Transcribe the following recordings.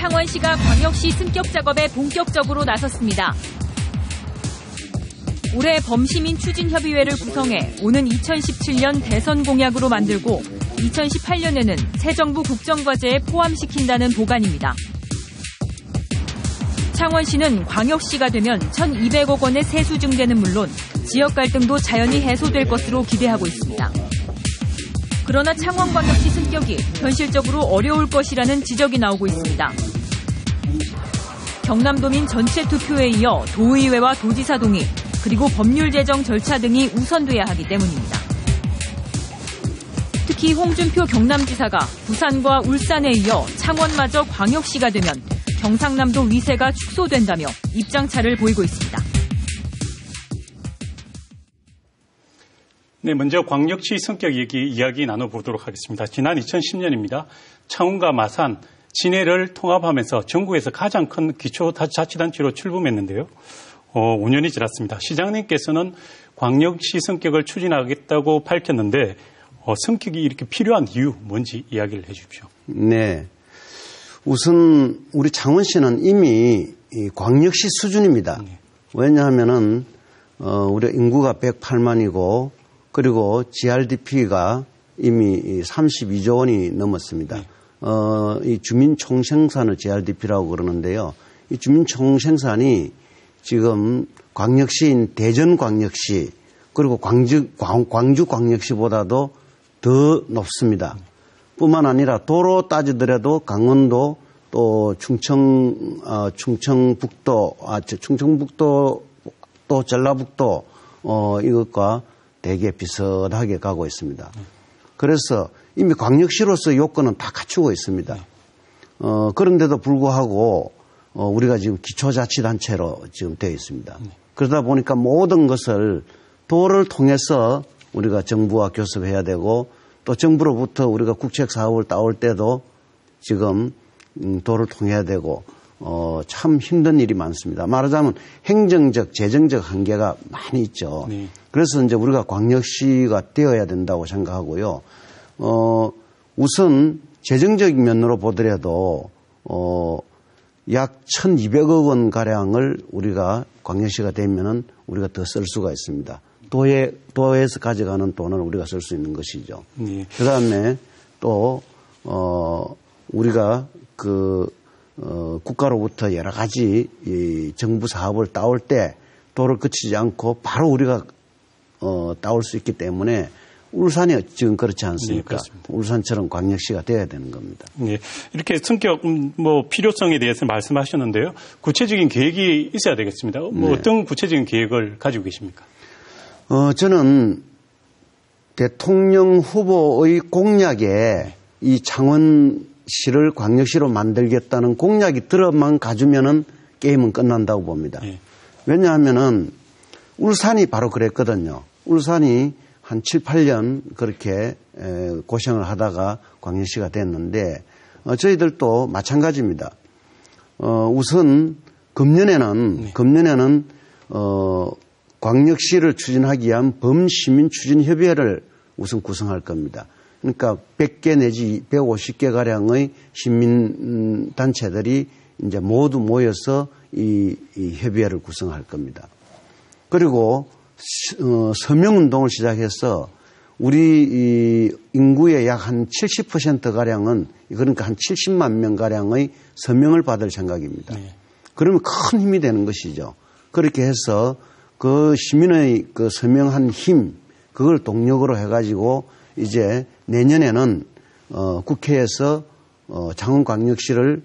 창원시가 광역시 승격 작업에 본격적으로 나섰습니다. 올해 범시민 추진협의회를 구성해 오는 2017년 대선 공약으로 만들고 2018년에는 새 정부 국정과제에 포함시킨다는 보관입니다. 창원시는 광역시가 되면 1,200억 원의 세수 증대는 물론 지역 갈등도 자연히 해소될 것으로 기대하고 있습니다. 그러나 창원광역시 승격이 현실적으로 어려울 것이라는 지적이 나오고 있습니다. 경남도민 전체 투표에 이어 도의회와 도지사 동의, 그리고 법률 제정 절차 등이 우선돼야 하기 때문입니다. 특히 홍준표 경남지사가 부산과 울산에 이어 창원마저 광역시가 되면 경상남도 위세가 축소된다며 입장차를 보이고 있습니다. 네, 먼저 광역시 성격 이야기 나눠보도록 하겠습니다. 지난 2010년입니다. 창원과 마산, 진해를 통합하면서 전국에서 가장 큰 기초자치단체로 출범했는데요. 5년이 지났습니다. 시장님께서는 광역시 성격을 추진하겠다고 밝혔는데 성격이 이렇게 필요한 이유 뭔지 이야기를 해 주십시오. 네, 우선 우리 창원시는 이미 광역시 수준입니다. 왜냐하면은 우리 인구가 108만이고 그리고 GRDP가 이미 32조 원이 넘었습니다. 이 주민총생산을 GRDP라고 그러는데요. 이 주민총생산이 지금 광역시인 대전광역시 그리고 광주광역시보다도 더 높습니다. 뿐만 아니라 도로 따지더라도 강원도 또 충청북도 또 전라북도 이것과 되게 비슷하게 가고 있습니다. 그래서 이미 광역시로서 요건은 다 갖추고 있습니다. 그런데도 불구하고 우리가 지금 기초자치단체로 지금 되어 있습니다. 그러다 보니까 모든 것을 도를 통해서 우리가 정부와 교섭해야 되고 또 정부로부터 우리가 국책 사업을 따올 때도 지금 도를 통해야 되고 참 힘든 일이 많습니다. 말하자면 행정적, 재정적 한계가 많이 있죠. 네. 그래서 이제 우리가 광역시가 되어야 된다고 생각하고요. 우선 재정적인 면으로 보더라도 약 1,200억 원 가량을 우리가 광역시가 되면은 우리가 더 쓸 수가 있습니다. 도에서 가져가는 돈을 우리가 쓸 수 있는 것이죠. 네. 그다음에 또 우리가 국가로부터 여러 가지 이 정부 사업을 따올 때 도를 거치지 않고 바로 우리가 따올 수 있기 때문에 울산이 지금 그렇지 않습니까? 네, 울산처럼 광역시가 되어야 되는 겁니다. 네, 이렇게 성격 필요성에 대해서 말씀하셨는데요. 구체적인 계획이 있어야 되겠습니다. 네. 어떤 구체적인 계획을 가지고 계십니까? 저는 대통령 후보의 공약에 이 창원시를 광역시로 만들겠다는 공약이 들어만 가주면은 게임은 끝난다고 봅니다. 네. 왜냐하면은 울산이 바로 그랬거든요. 울산이 한 7, 8년 그렇게 고생을 하다가 광역시가 됐는데 저희들도 마찬가지입니다. 우선 금년에는 광역시를 추진하기 위한 범시민추진협의회를 우선 구성할 겁니다. 그러니까 100개 내지 150개 가량의 시민단체들이 이제 모두 모여서 이 협의회를 구성할 겁니다. 그리고 서명운동을 시작해서 우리 이 인구의 약 한 70% 가량은 그러니까 한 70만 명 가량의 서명을 받을 생각입니다. 네. 그러면 큰 힘이 되는 것이죠. 그렇게 해서 그 시민의 그 서명한 힘 그걸 동력으로 해가지고 이제 내년에는 국회에서 창원광역시를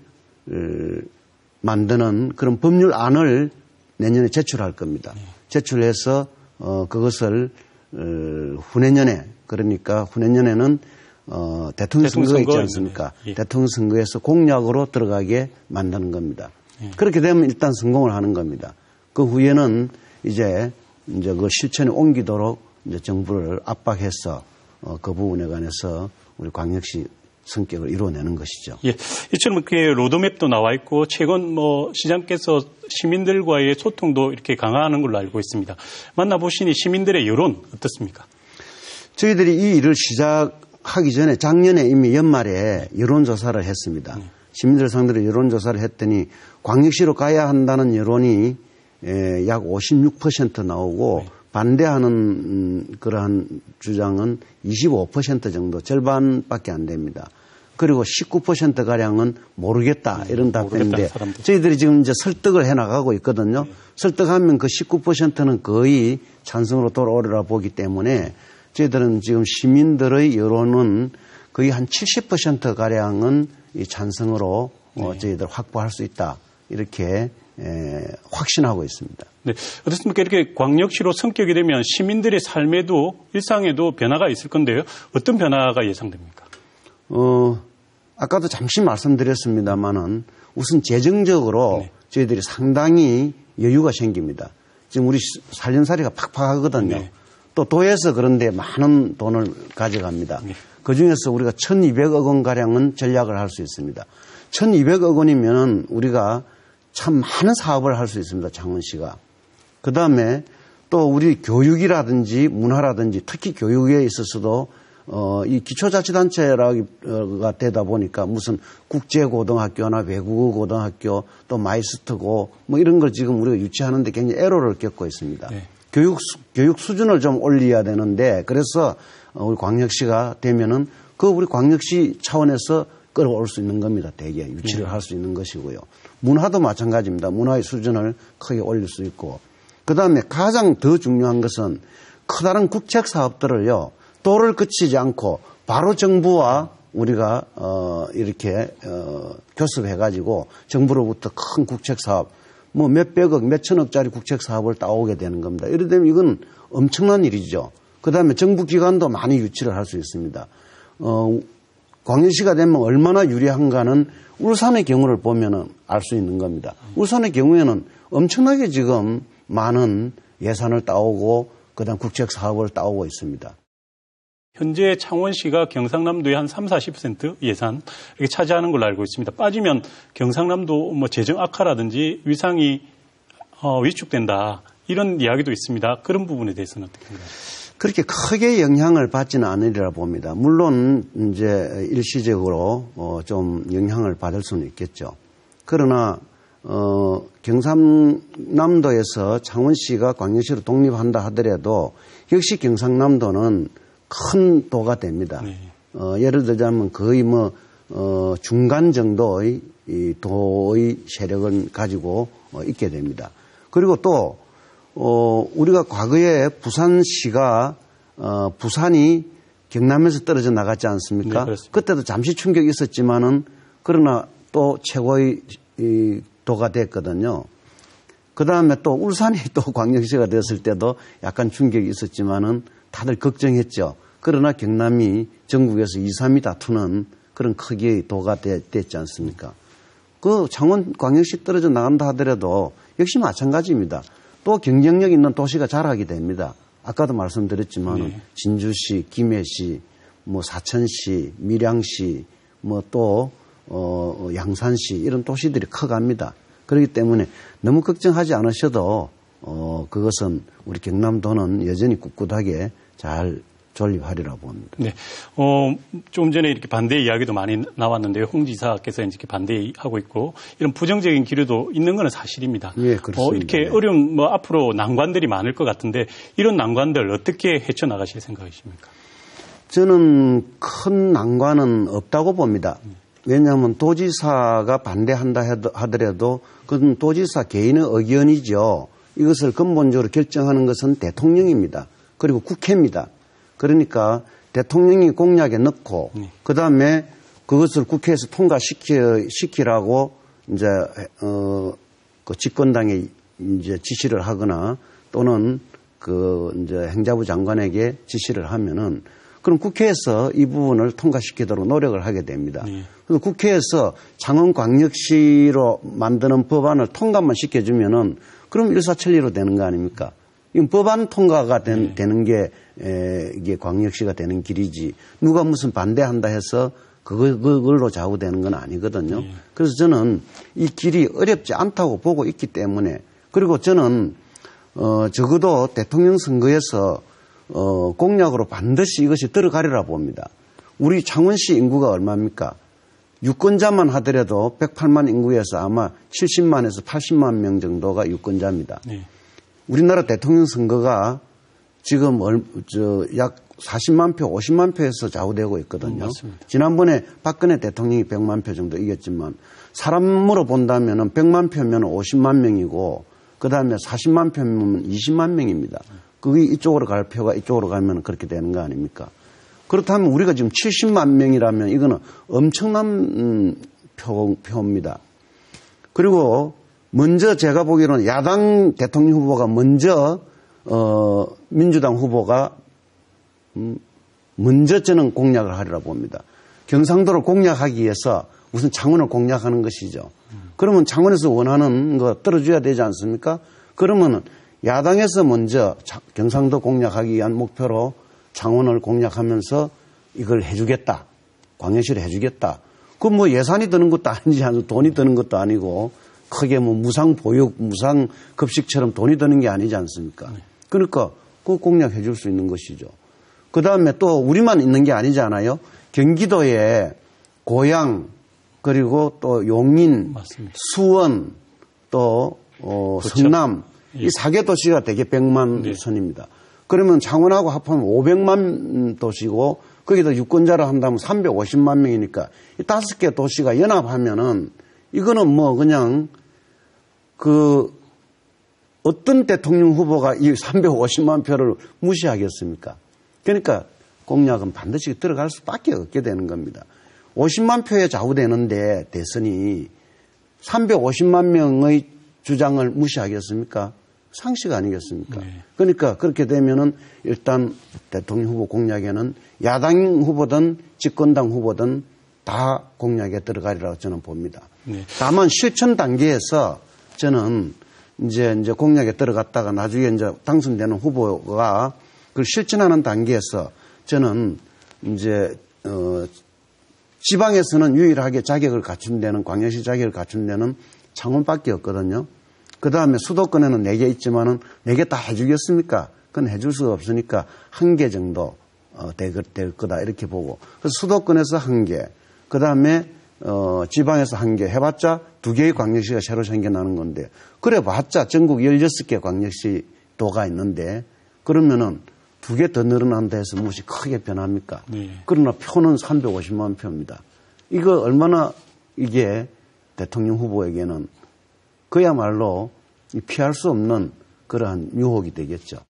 만드는 그런 법률안을 내년에 제출할 겁니다. 네. 제출해서 그것을 후내년에 그러니까 후내년에는 대통령 선거가 있지 않습니까? 예. 대통령 선거에서 공약으로 들어가게 만드는 겁니다. 예. 그렇게 되면 일단 성공을 하는 겁니다. 그 후에는 이제 그 실천에 옮기도록 이제 정부를 압박해서 그 부분에 관해서 우리 광역시 성격을 이루어내는 것이죠. 예, 이처럼 이렇게 로드맵도 나와 있고 최근 시장께서 시민들과의 소통도 이렇게 강화하는 걸로 알고 있습니다. 만나보시니 시민들의 여론 어떻습니까? 저희들이 이 일을 시작하기 전에 작년에 이미 연말에 여론조사를 했습니다. 시민들 상대로 여론조사를 했더니 광역시로 가야 한다는 여론이 약 56% 나오고 반대하는 그러한 주장은 25% 정도, 절반밖에 안 됩니다. 그리고 19%가량은 모르겠다 이런 답변인데 저희들이 지금 이제 설득을 해나가고 있거든요. 설득하면 그 19%는 거의 찬성으로 돌아오리라 보기 때문에 저희들은 지금 시민들의 여론은 거의 한 70%가량은 이 찬성으로 저희들 확보할 수 있다 이렇게 확신하고 있습니다. 네, 어떻습니까? 이렇게 광역시로 성격이 되면 시민들의 삶에도 일상에도 변화가 있을 건데요. 어떤 변화가 예상됩니까? 아까도 잠시 말씀드렸습니다만은 우선 재정적으로 저희들이 상당히 여유가 생깁니다. 지금 우리 살림살이가 팍팍하거든요. 네. 또 도에서 그런데 많은 돈을 가져갑니다. 네. 그중에서 우리가 1,200억 원가량은 전략을 할 수 있습니다. 1,200억 원이면 우리가 참 많은 사업을 할 수 있습니다. 창원시가. 그다음에 또 우리 교육이라든지 문화라든지 특히 교육에 있어서도 이 기초자치단체가 되다 보니까 무슨 국제고등학교나 외국어 고등학교 또 마이스터고 뭐 이런 걸 지금 우리가 유치하는데 굉장히 애로를 겪고 있습니다. 네. 교육 수준을 좀 올려야 되는데 그래서 우리 광역시가 되면은 그 우리 광역시 차원에서 끌어올 수 있는 겁니다. 대개 유치를 할 수 있는 것이고요. 문화도 마찬가지입니다. 문화의 수준을 크게 올릴 수 있고 그다음에 가장 더 중요한 것은 커다란 국책 사업들을요. 도를 거치지 않고 바로 정부와 우리가 이렇게 교섭해가지고 정부로부터 큰 국책 사업 뭐 몇백억, 몇천억짜리 국책 사업을 따오게 되는 겁니다. 이래 되면 이건 엄청난 일이죠. 그다음에 정부 기관도 많이 유치를 할 수 있습니다. 광역시가 되면 얼마나 유리한가는 울산의 경우를 보면 알 수 있는 겁니다. 울산의 경우에는 엄청나게 지금 많은 예산을 따오고 그다음 국책 사업을 따오고 있습니다. 현재 창원시가 경상남도의 한 30-40% 예산 이렇게 차지하는 걸로 알고 있습니다. 빠지면 경상남도 뭐 재정 악화라든지 위상이 위축된다 이런 이야기도 있습니다. 그런 부분에 대해서는 어떻게 생각하십니까? 그렇게 크게 영향을 받지는 않으리라 봅니다. 물론 이제 일시적으로 좀 영향을 받을 수는 있겠죠. 그러나 경상남도에서 창원시가 광역시로 독립한다 하더라도 역시 경상남도는 큰 도가 됩니다. 네. 예를 들자면 거의 중간 정도의 이 도의 세력을 가지고 있게 됩니다. 그리고 또 우리가 과거에 부산시가 부산이 경남에서 떨어져 나갔지 않습니까? 네, 그때도 잠시 충격이 있었지만은 그러나 또 최고의 도가 됐거든요. 그 다음에 또 울산이 또 광역시가 되었을 때도 약간 충격이 있었지만은 다들 걱정했죠. 그러나 경남이 전국에서 2, 3위 다투는 그런 크기의 도가 됐지 않습니까? 그 창원 광역시 떨어져 나간다 하더라도 역시 마찬가지입니다. 또 경쟁력 있는 도시가 자라게 됩니다. 아까도 말씀드렸지만 네. 진주시, 김해시, 뭐 사천시, 밀양시, 뭐 또 양산시 이런 도시들이 커갑니다. 그렇기 때문에 너무 걱정하지 않으셔도 그것은 우리 경남도는 여전히 꿋꿋하게 잘 존립하리라고 봅니다. 네. 좀 전에 이렇게 반대 이야기도 많이 나왔는데요. 홍 지사께서 이렇게 반대하고 있고 이런 부정적인 기류도 있는 건 사실입니다. 예, 그렇습니다. 이렇게 어려운 앞으로 난관들이 많을 것 같은데 이런 난관들 어떻게 헤쳐나가실 생각이십니까? 저는 큰 난관은 없다고 봅니다. 왜냐하면 도지사가 반대한다 하더라도 그건 도지사 개인의 의견이죠. 이것을 근본적으로 결정하는 것은 대통령입니다. 그리고 국회입니다. 그러니까 대통령이 공약에 넣고 그다음에 그것을 국회에서 통과시키라고 이제 그 집권당에 이제 지시를 하거나 또는 그 이제 행자부 장관에게 지시를 하면은 그럼 국회에서 이 부분을 통과시키도록 노력을 하게 됩니다. 그래서 국회에서 창원광역시로 만드는 법안을 통과만 시켜주면은 그럼 일사천리로 되는 거 아닙니까? 이 법안 통과가 되는 게 이게 광역시가 되는 길이지 누가 무슨 반대한다 해서 그걸로 좌우되는 건 아니거든요. 그래서 저는 이 길이 어렵지 않다고 보고 있기 때문에 그리고 저는 적어도 대통령 선거에서 공약으로 반드시 이것이 들어가리라 봅니다. 우리 창원시 인구가 얼마입니까? 유권자만 하더라도 108만 인구에서 아마 70만에서 80만 명 정도가 유권자입니다. 네. 우리나라 대통령 선거가 지금 약 40만 표, 50만 표에서 좌우되고 있거든요. 맞습니다. 지난번에 박근혜 대통령이 100만 표 정도 이겼지만 사람으로 본다면 100만 표면 50만 명이고 그다음에 40만 표면 20만 명입니다. 그게 이쪽으로 갈 표가 이쪽으로 가면 그렇게 되는 거 아닙니까? 그렇다면 우리가 지금 70만 명이라면 이거는 엄청난 표입니다. 그리고 먼저 제가 보기로는 야당 대통령 후보가 먼저 민주당 후보가 먼저 저는 공략을 하리라 봅니다. 경상도를 공략하기 위해서 우선 창원을 공략하는 것이죠. 그러면 창원에서 원하는 거 떨어져야 되지 않습니까? 그러면 야당에서 먼저 경상도 공략하기 위한 목표로 창원을 공략하면서 이걸 해주겠다. 광역시를 해주겠다. 그 뭐 예산이 드는 것도 아니지 않아요. 돈이 드는 것도 아니고 크게 뭐 무상 보육, 무상 급식처럼 돈이 드는 게 아니지 않습니까? 그러니까 그 공략해 줄 수 있는 것이죠. 그 다음에 또 우리만 있는 게 아니잖아요. 경기도에 고양 그리고 또 용인, 맞습니다. 수원 또 성남 이 4개 도시가 대개 100만 네. 선입니다. 그러면 창원하고 합하면 500만 도시고 거기다 유권자를 한다면 350만 명이니까 이 5개 도시가 연합하면은 이거는 뭐 그냥 그 어떤 대통령 후보가 이 350만 표를 무시하겠습니까? 그러니까 공약은 반드시 들어갈 수밖에 없게 되는 겁니다. 50만 표에 좌우되는데 대선이 350만 명의 주장을 무시하겠습니까? 상식 아니겠습니까? 네. 그러니까 그렇게 되면은 일단 대통령 후보 공약에는 야당 후보든 집권당 후보든 다 공약에 들어가리라고 저는 봅니다. 네. 다만 실천 단계에서 저는 이제 공약에 들어갔다가 나중에 이제 당선되는 후보가 그걸 실천하는 단계에서 저는 이제 지방에서는 유일하게 자격을 갖춘 데는 광역시 자격을 갖춘 데는 창원밖에 없거든요. 그 다음에 수도권에는 4개 있지만은 4개 다 해주겠습니까? 그건 해줄 수가 없으니까 1개 정도 될 거다 이렇게 보고. 그래서 수도권에서 1개, 그 다음에 지방에서 1개 해봤자 2개의 광역시가 새로 생겨나는 건데 그래봤자 전국 16개 광역시도가 있는데 그러면은 2개 더 늘어난다 해서 무엇이 크게 변합니까? 네. 그러나 표는 350만 표입니다. 이거 얼마나 이게 대통령 후보에게는 그야말로 피할 수 없는 그러한 유혹이 되겠죠.